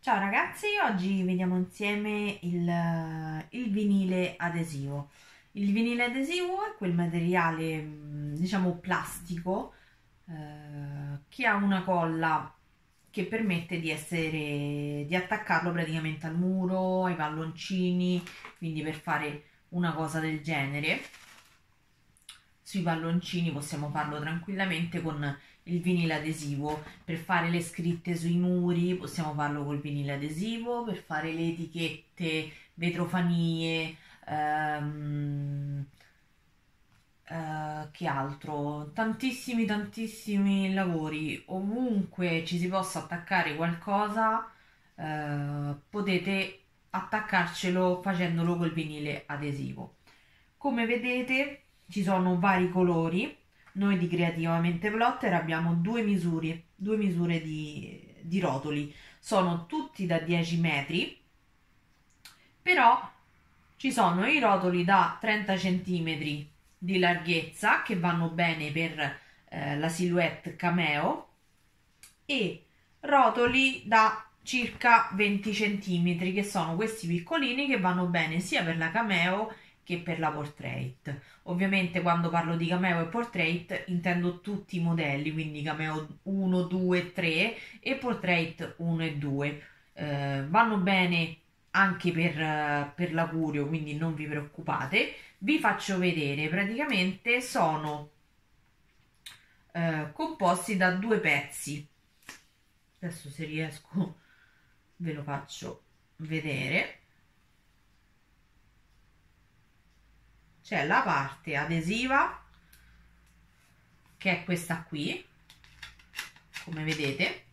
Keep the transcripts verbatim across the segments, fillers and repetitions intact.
Ciao ragazzi, oggi vediamo insieme il, il vinile adesivo. Il vinile adesivo è quel materiale, mh, diciamo, plastico eh, che ha una colla che permette di essere, di attaccarlo praticamente al muro, ai palloncini, quindi per fare una cosa del genere. Sui palloncini possiamo farlo tranquillamente con il vinile adesivo. Per fare le scritte sui muri possiamo farlo col vinile adesivo, per fare le etichette, vetrofanie, ehm, eh, che altro? Tantissimi tantissimi lavori. Ovunque ci si possa attaccare qualcosa, eh, potete attaccarcelo facendolo col vinile adesivo. Come vedete ci sono vari colori. Noi di Creativamente Plotter abbiamo due misure, due misure di, di rotoli. Sono tutti da dieci metri, però ci sono i rotoli da trenta centimetri di larghezza che vanno bene per eh, la silhouette cameo e rotoli da circa venti centimetri che sono questi piccolini che vanno bene sia per la cameo che per la portrait. Ovviamente quando parlo di cameo e portrait intendo tutti i modelli, quindi cameo uno, due, tre e portrait uno e due. Eh, vanno bene anche per, per l'Acurio, quindi non vi preoccupate. Vi faccio vedere, praticamente sono eh, composti da due pezzi. Adesso se riesco ve lo faccio vedere. C'è la parte adesiva, che è questa qui, come vedete,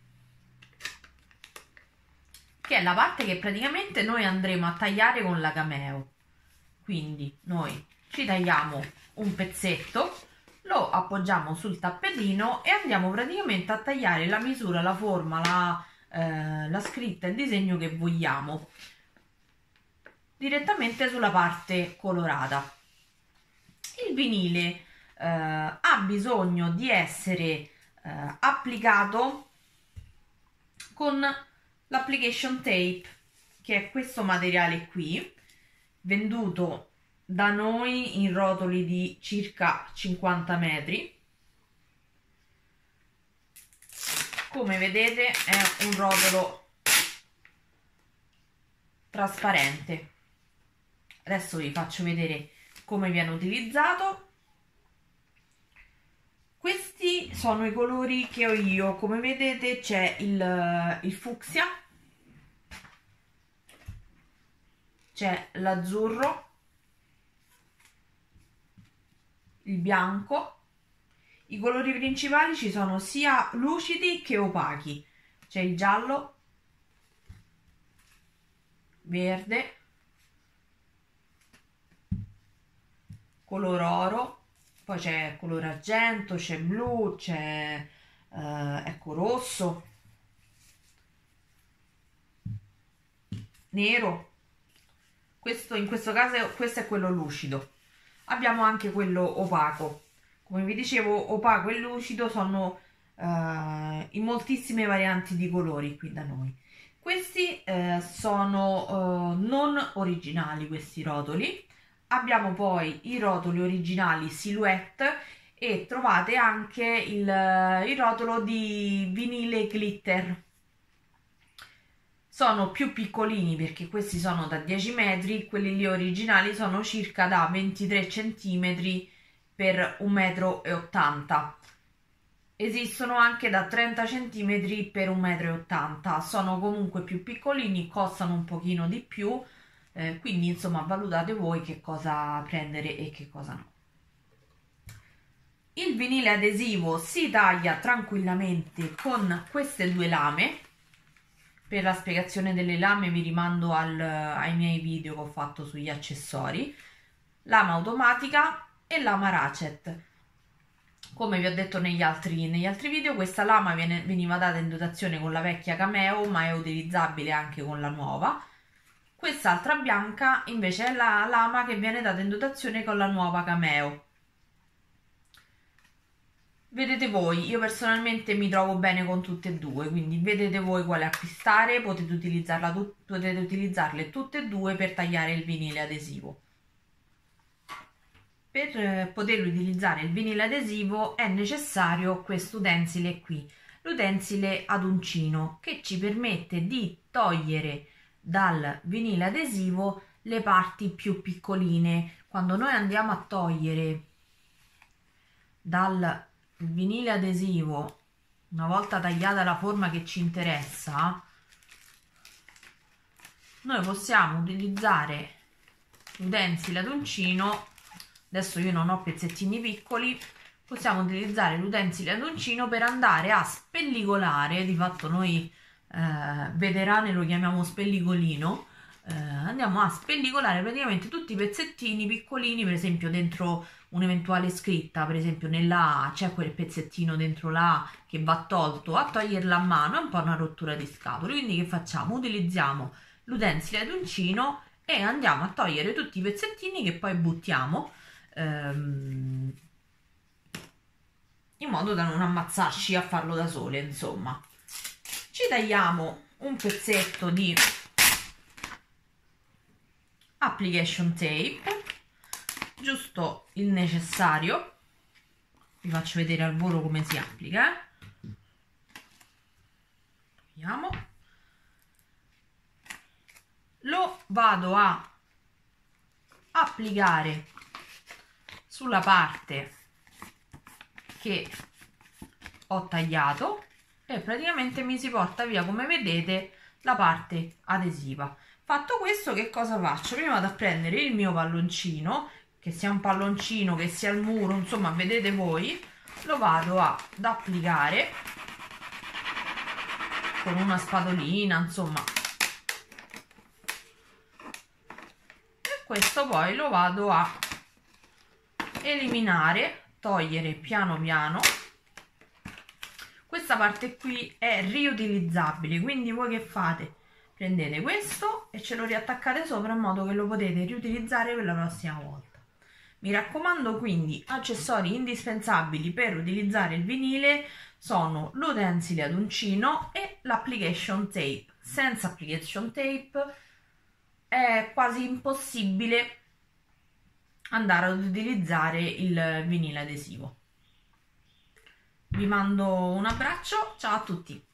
che è la parte che praticamente noi andremo a tagliare con la cameo. Quindi noi ci tagliamo un pezzetto, lo appoggiamo sul tappetino e andiamo praticamente a tagliare la misura, la forma, la, eh, la scritta, il disegno che vogliamo direttamente sulla parte colorata. Il vinile eh, ha bisogno di essere eh, applicato con l'application tape, che è questo materiale qui, venduto da noi in rotoli di circa cinquanta metri. Come vedete è un rotolo trasparente. Adesso vi faccio vedere come viene utilizzato. Questi sono i colori che ho io. Come vedete c'è il, il fucsia, c'è l'azzurro, il bianco. I colori principali ci sono sia lucidi che opachi. C'è il giallo, verde, color oro, poi c'è color argento, c'è blu, c'è eh, ecco rosso, nero. Questo in questo caso questo è quello lucido. Abbiamo anche quello opaco. Come vi dicevo, opaco e lucido sono eh, in moltissime varianti di colori qui da noi. Questi eh, sono eh, non originali, questi rotoli. Abbiamo poi i rotoli originali Silhouette e trovate anche il, il rotolo di vinile glitter. Sono più piccolini perché questi sono da dieci metri, quelli lì originali sono circa da ventitré centimetri per un metro e ottanta. Esistono anche da trenta centimetri per un metro e ottanta. Sono comunque più piccolini, costano un pochino di più. Eh, quindi insomma valutate voi che cosa prendere e che cosa no. Il vinile adesivo si taglia tranquillamente con queste due lame. Per la spiegazione delle lame vi rimando al, ai miei video che ho fatto sugli accessori. Lama automatica e lama ratchet. Come vi ho detto negli altri, negli altri video, questa lama viene, veniva data in dotazione con la vecchia cameo, ma è utilizzabile anche con la nuova. Quest'altra bianca invece è la lama che viene data in dotazione con la nuova cameo. Vedete voi, io personalmente mi trovo bene con tutte e due, quindi vedete voi quale acquistare, potete, utilizzarla tu potete utilizzarle tutte e due per tagliare il vinile adesivo. Per eh, poter utilizzare il vinile adesivo è necessario questo utensile qui, l'utensile ad uncino, che ci permette di togliere dal vinile adesivo le parti più piccoline. Quando noi andiamo a togliere dal vinile adesivo, una volta tagliata la forma che ci interessa, noi possiamo utilizzare l'utensile ad uncino. Adesso io non ho pezzettini piccoli, possiamo utilizzare l'utensile ad uncino per andare a spellicolare. Di fatto noi eh, veterani lo chiamiamo spellicolino. Eh, andiamo a spellicolare praticamente tutti i pezzettini piccolini, per esempio dentro un'eventuale scritta, per esempio nella A c'è quel pezzettino dentro la A che va tolto, a toglierla a mano è un po' una rottura di scatole. Quindi che facciamo? Utilizziamo l'utensile ad uncino e andiamo a togliere tutti i pezzettini che poi buttiamo, ehm, in modo da non ammazzarci a farlo da sole. Insomma, ci tagliamo un pezzetto di application tape, giusto il necessario. Vi faccio vedere al volo come si applica, eh? Togliamo, lo vado a applicare sulla parte che ho tagliato e praticamente mi si porta via, come vedete, la parte adesiva. Fatto questo, che cosa faccio? Prima vado a prendere il mio palloncino, che sia un palloncino, che sia il muro, insomma vedete voi, lo vado ad applicare con una spatolina, insomma, e questo poi lo vado a eliminare, togliere piano piano. Questa parte qui è riutilizzabile, quindi voi che fate? Prendete questo e ce lo riattaccate sopra in modo che lo potete riutilizzare per la prossima volta. Mi raccomando, quindi, accessori indispensabili per utilizzare il vinile sono l'utensile ad uncino e l'application tape. Senza application tape è quasi impossibile andare ad utilizzare il vinile adesivo. Vi mando un abbraccio, ciao a tutti!